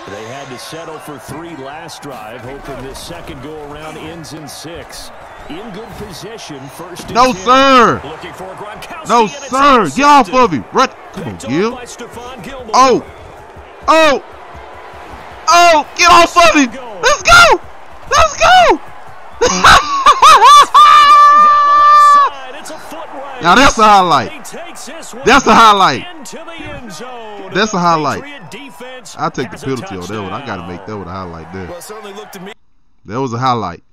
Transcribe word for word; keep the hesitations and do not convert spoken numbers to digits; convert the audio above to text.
They had to settle for three last drive, hoping this second go-around ends in six. In good position, first and No, ten. sir. Looking for Gronkowski, No, sir. Get off of me. Run. Come on, Gil. Oh. Oh. Oh, get off of me. Let's go. Let's go. Now that's a highlight. That's a highlight. That's a highlight. I'll take the penalty on that one. I got to make that one a highlight there. That was a highlight.